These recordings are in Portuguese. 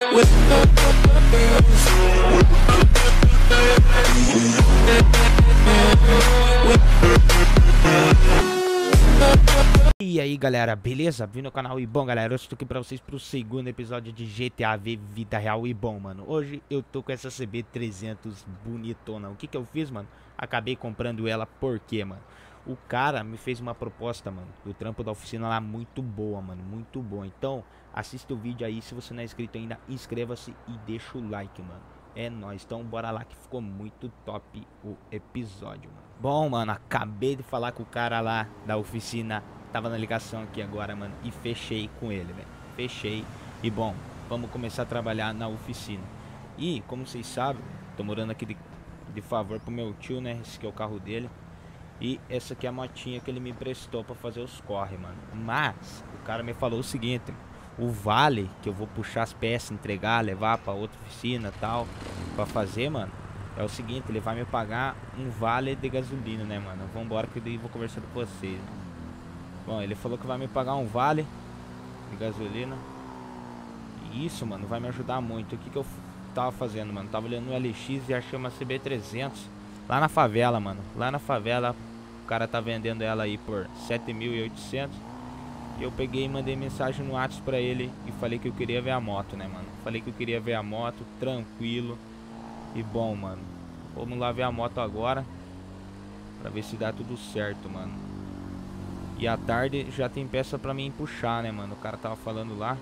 E aí galera, beleza? Vim no canal Ibom, galera. Eu estou aqui pra vocês pro segundo episódio de GTA V Vida Real Ibom, mano. Hoje eu tô com essa CB300 bonitona. O que que eu fiz, mano? Acabei comprando ela porque, mano, o cara me fez uma proposta, mano, do trampo da oficina lá muito boa, mano, muito boa. Então, assista o vídeo aí. Se você não é inscrito ainda, inscreva-se e deixa o like, mano. É nóis, então bora lá que ficou muito top o episódio, mano. Bom, mano, acabei de falar com o cara lá da oficina. Tava na ligação aqui agora, mano, e fechei com ele, velho. Fechei. E bom, vamos começar a trabalhar na oficina. E, como vocês sabem, tô morando aqui de favor pro meu tio, né? Esse aqui é o carro dele. E essa aqui é a motinha que ele me emprestou pra fazer os corre, mano. Mas, o cara me falou o seguinte: o vale que eu vou puxar as peças, entregar, levar pra outra oficina e tal, pra fazer, mano, é o seguinte: ele vai me pagar um vale de gasolina, né, mano? Vambora que daí vou conversando com vocês. Bom, ele falou que vai me pagar um vale de gasolina. E isso, mano, vai me ajudar muito. O que que eu tava fazendo, mano? Tava olhando no LX e achei uma CB300 lá na favela, mano. Lá na favela, o cara tá vendendo ela aí por 7.800. E eu peguei e mandei mensagem no WhatsApp pra ele e falei que eu queria ver a moto, né, mano? Falei que eu queria ver a moto, tranquilo. E bom, mano, vamos lá ver a moto agora, pra ver se dá tudo certo, mano. E à tarde já tem peça pra mim puxar, né, mano? O cara tava falando lá.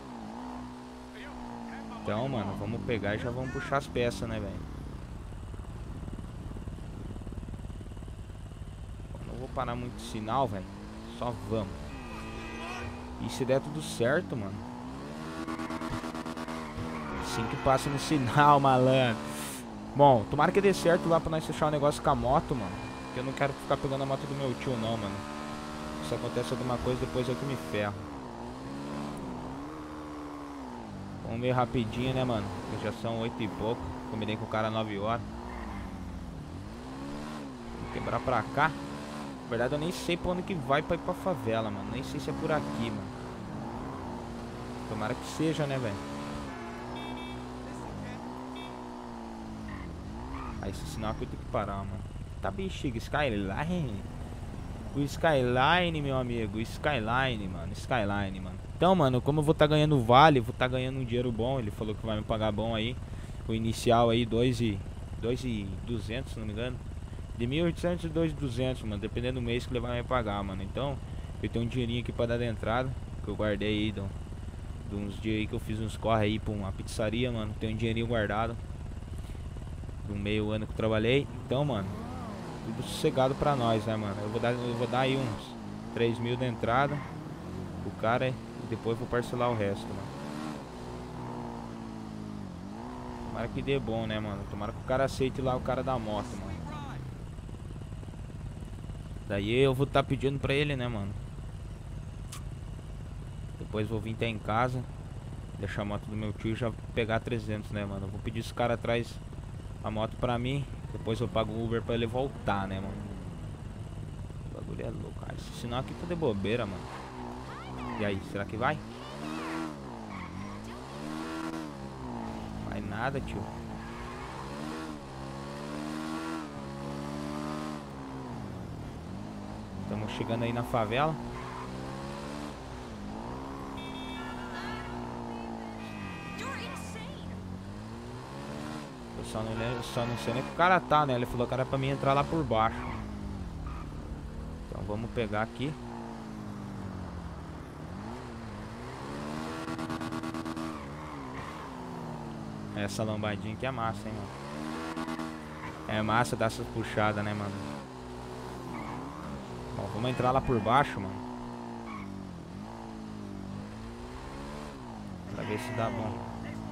Então, mano, vamos pegar e já vamos puxar as peças, né, velho? Não vou parar muito sinal, velho. Só vamos. E se der tudo certo, mano, assim que passa no sinal, malandro. Bom, tomara que dê certo lá pra nós fechar o negócio com a moto, mano. Porque eu não quero ficar pegando a moto do meu tio, não, mano. Se acontece alguma coisa, depois eu que me ferro. Vamos meio rapidinho, né, mano? Porque já são 8 e pouco. Combinei com o cara 9 horas. Vou quebrar pra cá. Na verdade, eu nem sei pra onde que vai pra ir pra favela, mano. Nem sei se é por aqui, mano. Tomara que seja, né, velho? Aí esse sinal aqui eu tenho que parar, mano. Tá bexiga, Skyline. O Skyline, meu amigo. Skyline, mano. Skyline, mano. Então, mano, como eu vou estar ganhando vale, vou estar ganhando um dinheiro bom. Ele falou que vai me pagar bom aí. O inicial aí, 2.200, se não me engano. De 1.800 e 2.200, mano. Dependendo do mês que ele vai me pagar, mano. Então, eu tenho um dinheirinho aqui pra dar de entrada. Que eu guardei aí de uns dias aí que eu fiz uns corre aí pra uma pizzaria, mano. Tenho um dinheirinho guardado do meio ano que eu trabalhei. Então, mano, tudo sossegado pra nós, né, mano? Eu vou dar aí uns 3.000 de entrada pro cara e depois vou parcelar o resto, mano. Tomara que dê bom, né, mano? Tomara que o cara aceite lá, o cara da moto, mano. Daí eu vou estar pedindo pra ele, né, mano? Depois vou vir até em casa, deixar a moto do meu tio e já pegar 300, né, mano? Eu vou pedir esse cara atrás a moto pra mim. Depois eu pago o Uber pra ele voltar, né, mano? O bagulho é louco, cara. Esse sinal aqui tá de bobeira, mano. E aí, será que vai? Vai nada, tio. Estamos chegando aí na favela. Só não sei nem que o cara tá, né? Ele falou que era pra mim entrar lá por baixo. Então vamos pegar aqui. Essa lombadinha aqui é massa, hein, mano. É massa dar essas puxadas, né, mano? Bom, vamos entrar lá por baixo, mano. Pra ver se dá bom.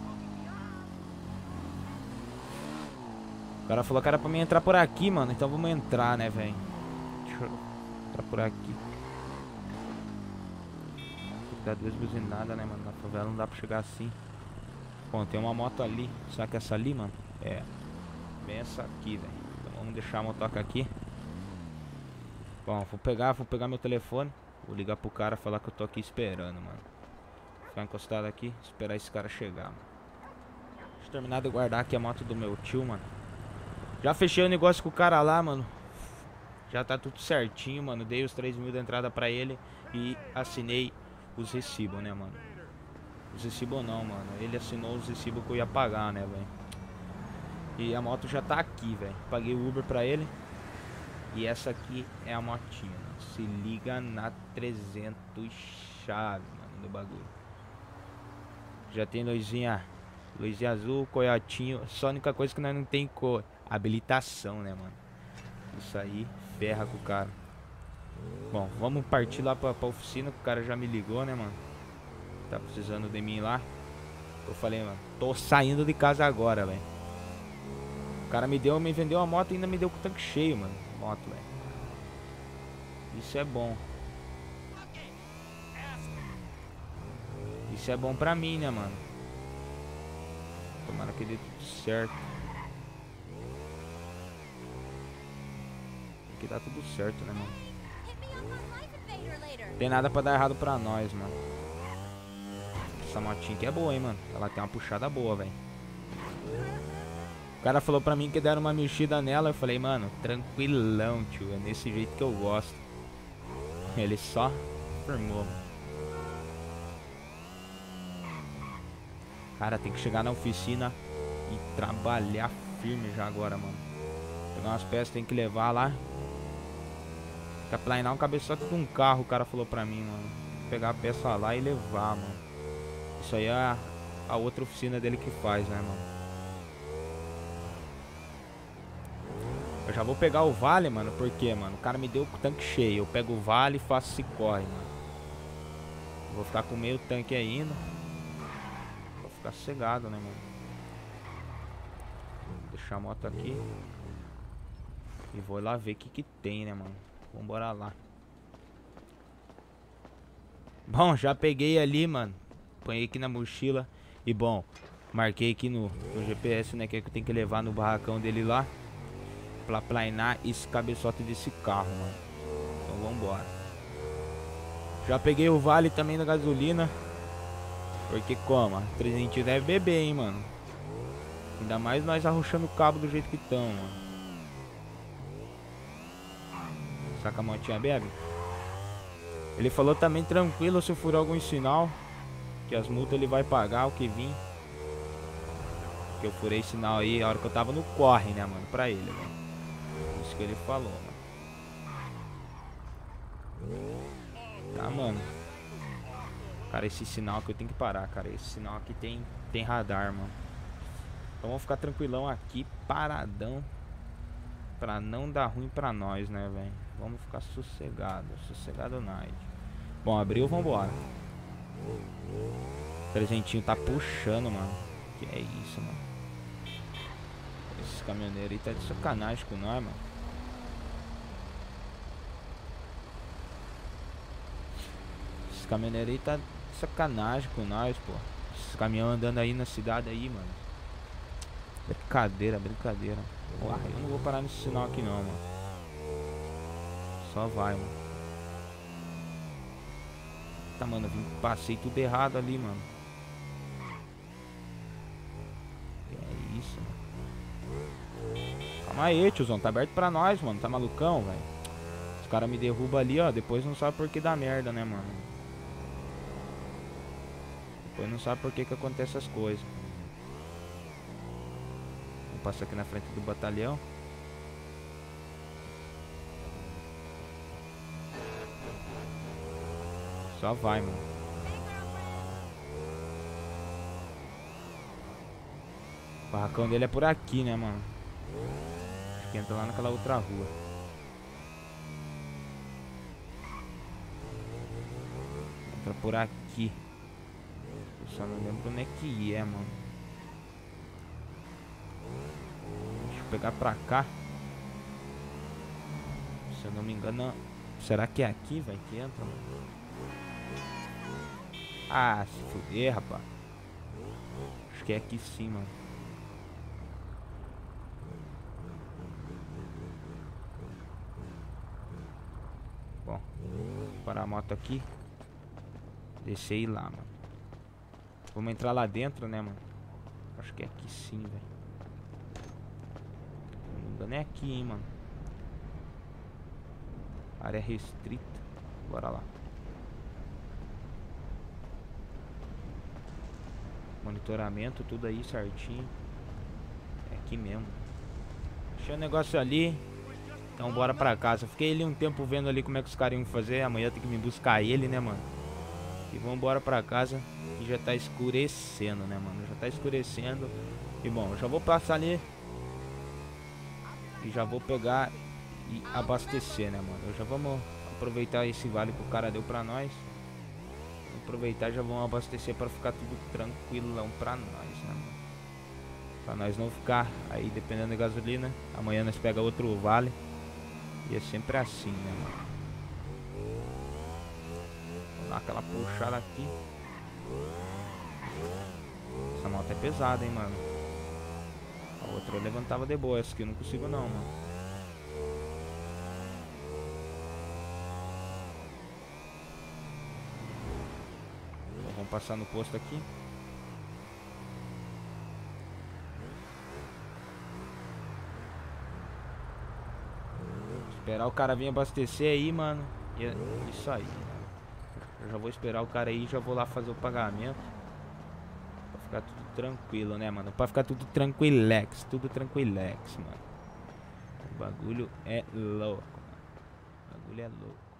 O cara falou que era pra mim entrar por aqui, mano. Então vamos entrar, né, velho? Deixa eu entrar por aqui. Tem que dar 2 buzinadas, né, mano? Na favela não dá pra chegar assim. Bom, tem uma moto ali. Será que é essa ali, mano? É. Bem essa aqui, velho. Então vamos deixar a motoca aqui. Bom, vou pegar meu telefone. Vou ligar pro cara, falar que eu tô aqui esperando, mano. Ficar encostado aqui, esperar esse cara chegar, mano. terminar de guardar aqui a moto do meu tio, mano. Já fechei o negócio com o cara lá, mano. Já tá tudo certinho, mano. Dei os 3 mil da entrada pra ele e assinei os recibos, né, mano? Os recibos não, mano. Ele assinou os recibos que eu ia pagar, né, velho? E a moto já tá aqui, velho. Paguei o Uber pra ele. E essa aqui é a motinha, mano. Se liga na 300 chave, mano, do bagulho. Já tem luzinha azul, coiotinho. Só a única coisa que nós não tem cor. Habilitação, né, mano? Isso aí ferra com o cara. Bom, vamos partir lá pra oficina, que o cara já me ligou, né, mano? Tá precisando de mim lá. Eu falei, mano, tô saindo de casa agora, velho. O cara me vendeu a moto e ainda me deu com o tanque cheio, mano. Moto, velho. Isso é bom. Isso é bom pra mim, né, mano? Tomara que dê tudo certo. Tem que dar tudo certo, né, mano? Tem nada pra dar errado pra nós, mano. Essa motinha aqui é boa, hein, mano. Ela tem uma puxada boa, velho. O cara falou pra mim que deram uma mexida nela. Eu falei, mano, tranquilão, tio. É desse jeito que eu gosto. Ele só firmou, mano. Cara, tem que chegar na oficina e trabalhar firme já agora, mano. Pegar umas peças, tem que levar lá. Caplinar um cabeçote de um carro, o cara falou pra mim, mano. Pegar a peça lá e levar, mano. Isso aí é a outra oficina dele que faz, né, mano? Eu já vou pegar o vale, mano, porque, mano, o cara me deu o tanque cheio. Eu pego o vale e faço se corre, mano. Vou ficar com meio tanque ainda. Vou ficar sossegado, né, mano? Vou deixar a moto aqui. E vou lá ver o que tem, né, mano? Vambora lá. Bom, já peguei ali, mano. Põe aqui na mochila. E bom, marquei aqui no GPS, né, que é que eu tenho que levar no barracão dele lá. Pra planar esse cabeçote desse carro, mano. Então vambora. Já peguei o vale também da gasolina. Porque como? 300 deve beber, hein, mano. Ainda mais nós arrochando o cabo do jeito que estão, mano. Saca a motinha bebe? Ele falou também tranquilo se eu furar algum sinal. Que as multas ele vai pagar o que vim. Que eu furei sinal aí a hora que eu tava no corre, né, mano? Pra ele, velho. Isso que ele falou, mano. Tá, mano. Cara, esse sinal aqui eu tenho que parar, cara. Esse sinal aqui tem radar, mano. Então vamos ficar tranquilão aqui, paradão. Pra não dar ruim pra nós, né, velho? Vamos ficar sossegado. Sossegado night. Bom, abriu, vambora. O trezentinho tá puxando, mano. Que é isso, mano. Esses caminhoneiros aí tá de sacanagem com nós, mano. Esses caminhoneiros aí tá de sacanagem com nós, pô. Esses caminhões andando aí na cidade aí, mano. Brincadeira, brincadeira. Uai, eu não vou parar nesse sinal aqui não, mano. Só vai, mano. Tá, mano, passei tudo errado ali, mano. Que é isso, mano. Calma aí, tiozão, tá aberto pra nós, mano. Tá malucão, velho. Os caras me derrubam ali, ó. Depois não sabe por que dá merda, né, mano. Depois não sabe por que acontece essas coisas. Vou passar aqui na frente do batalhão. Só vai, mano. O barracão dele é por aqui, né, mano? Acho que entra lá naquela outra rua. Entra por aqui. Eu só não lembro onde é que é, mano. Deixa eu pegar pra cá. Se eu não me engano... Será que é aqui, vai, que entra, mano? Ah, se fuder, rapaz. Acho que é aqui sim, mano. Bom, vou parar a moto aqui. Descer e ir lá, mano. Vamos entrar lá dentro, né, mano? Acho que é aqui sim, velho. Não me engano é aqui, hein, mano. Área restrita. Bora lá. Monitoramento, tudo aí certinho. É aqui mesmo. Achei o negócio ali. Então bora pra casa. Fiquei ali um tempo vendo ali como é que os caras iam fazer. Amanhã tem que me buscar ele, né, mano? E vambora pra casa. Que já tá escurecendo, né, mano? Já tá escurecendo. E bom, eu já vou passar ali. E já vou pegar e abastecer, né, mano? Eu já vamos aproveitar esse vale que o cara deu pra nós. Aproveitar e já vamos abastecer pra ficar tudo tranquilão pra nós, né, mano? Pra nós não ficar aí dependendo da gasolina. Amanhã nós pega outro vale. E é sempre assim, né, mano? Vou dar aquela puxada aqui. Essa moto é pesada, hein, mano? A outra eu levantava de boa. Essa aqui eu não consigo não, mano. Então, vamos passar no posto aqui. Esperar o cara vir abastecer aí, mano. E é isso aí. Eu já vou esperar o cara aí e já vou lá fazer o pagamento. Pra ficar tudo tranquilo, né, mano? Pra ficar tudo tranquilex. Tudo tranquilex, mano. O bagulho é louco, mano. O bagulho é louco.